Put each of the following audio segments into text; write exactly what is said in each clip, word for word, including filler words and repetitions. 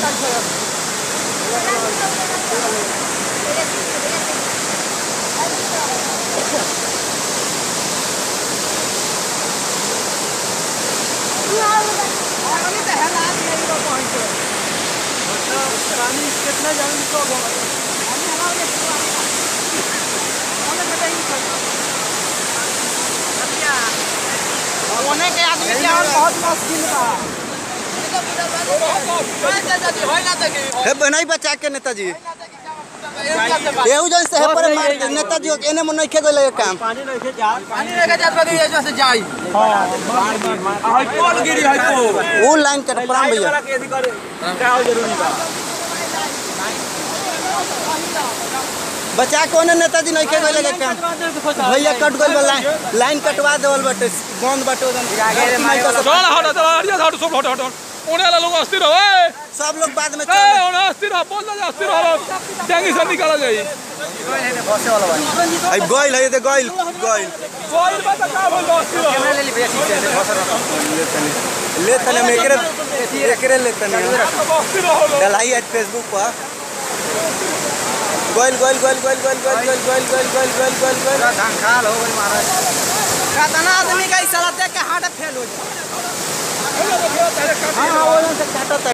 कितना जाने तो होने के आदमी के और बहुत मुश्किल बा। बनाई बचा के नेताजी एहू जन से पर मार नेताजी एने मन नहीं खेगो लगे काम पानी नहीं के जा पानी नहीं के जा बगी ये जैसे जाई हां हाई पोल गिरी हाई पोल वो लाइन कर प्राण भैया का जरूरी बा बचा कोने नेताजी नहीं खेगो लगे काम भैया कट गइल लाइन लाइन कटवा देवल बटे बंद बटे चल हट चल हट हट सब हट हट ओने वाला लोग अस्थिर हो ए सब लोग बाद में ए ओने अस्थिर हो बोल जा अस्थिर हो जंगी से निकाला जाई बसे वाला भाई आई गइल है ते गइल गइल गइल बा त का बोल अस्थिर हो कैमरा ले ली भैया ठीक से ले तने में एकरे एकरे ले तने अस्थिर हो डलाई आज फेसबुक पर गइल गइल गइल गइल गइल गइल गइल गइल गइल गइल गइल गइल गइल ढंखाल हो गइल महाराज कितना आदमी का इशारा देख के हार्ट फेल हो जाए। हां वो से काटता।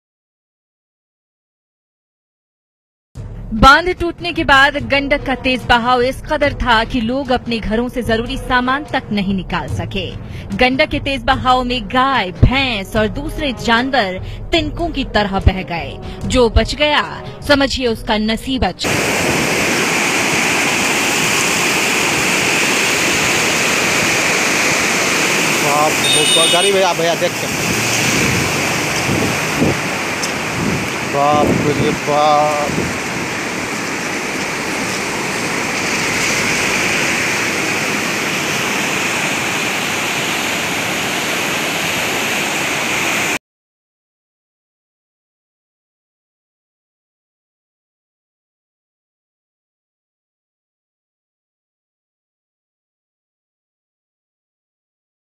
बांध टूटने के बाद गंडक का तेज बहाव इस कदर था कि लोग अपने घरों से जरूरी सामान तक नहीं निकाल सके। गंडक के तेज बहाव में गाय, भैंस और दूसरे जानवर तिनकों की तरह बह गए। जो बच गया समझिए उसका नसीब अच्छा। गाड़ी भैया भैया देख सकते बाप रे बाप।